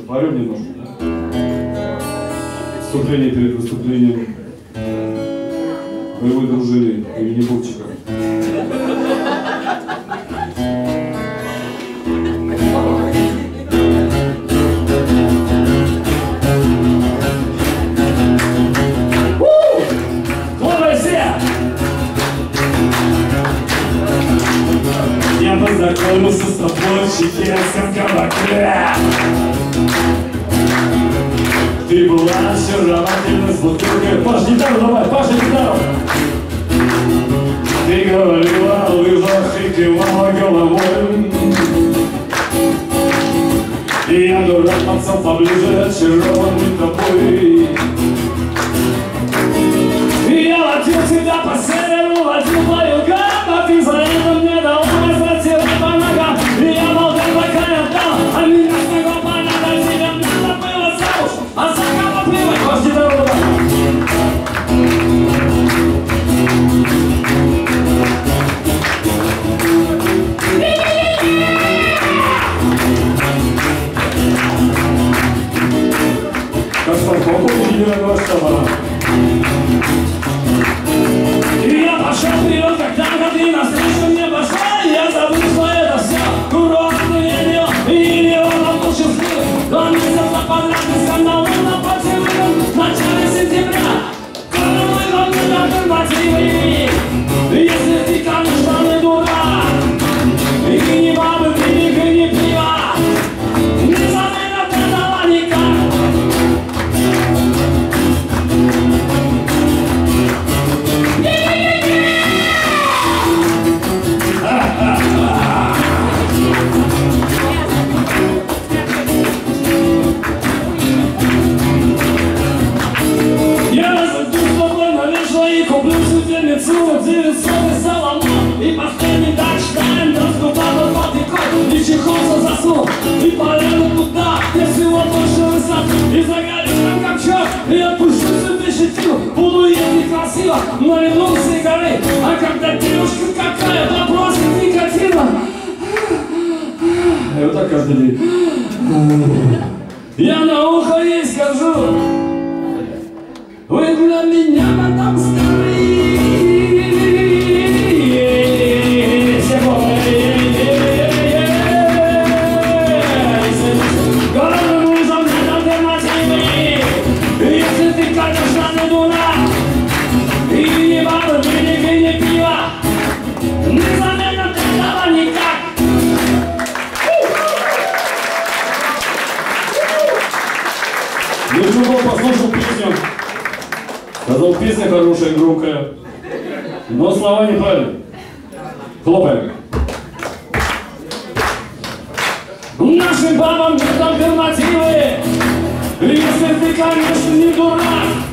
Порем немножко, да? Вступление перед выступлением боевой дружины имени Бурчика. Я познакомился с тобой в чеченском кабаке. Ты была очаровательна с бутылкой. Паш, гитару давай, Паша, гитару. Ты говорила о лыжах и кивала головой. И я, дурак, подсел поближе, очарованный тобой. И я ловил тебя по северу, ловил твою гам, а ты за это мне дала, возвратила по ногам. И я молчал, пока не отдал, а меня с ногой понятно, тебе надо было замуж, а за кого плевать, пошли дорогу. И я пошел вперед, когда ты навстречу мне пошла. Я забыл, что это все курортный недел. И миллионов был счастлив. 2 месяца подряд ты скандал на поцелуем. В начале сентября мы должны даже мотивы. Если ты, конечно, не дурак, и не бабы, книг, и не пива, не забыть от этого никак. И последний тачтайм, раскупал патикой, и чехолся заснул, и полезу туда, где всего больше высот, и загоришь там как черт, и отпущу себе щетину, буду ездить красиво, но не вну сигарет, а когда девушка какая, то просто никотина. И вот так каждый день. Я на ухо ей скажу, вы для меня потом старые. Послушал песню, сказал, песня хорошая, громкая, но слова неправильные. Хлопаем. Нашим бабам нет альтернативы, если ты, конечно, не дурак.